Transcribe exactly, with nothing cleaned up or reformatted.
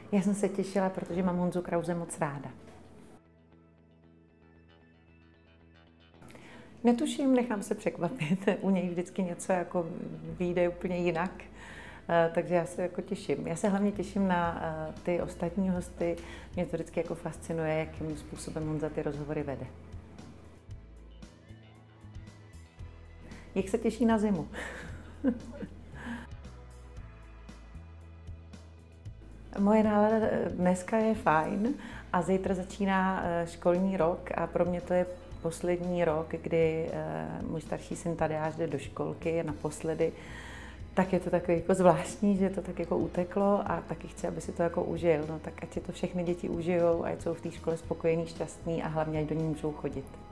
Já jsem se těšila, protože mám Honzu Krause moc ráda. Netuším, nechám se překvapit. U něj vždycky něco jako vyjde úplně jinak, takže já se jako těším. Já se hlavně těším na ty ostatní hosty. Mě to vždycky jako fascinuje, jakým způsobem Honza ty rozhovory vede. Jak se těší na zimu? Moje nálada dneska je fajn a zítra začíná školní rok a pro mě to je poslední rok, kdy můj starší syn Tadeáš jde do školky naposledy, tak je to takový jako zvláštní, že to tak jako uteklo a taky chci, aby si to jako užil. No tak ať si to všechny děti užijou a ať jsou v té škole spokojení, šťastní a hlavně ať do ní můžou chodit.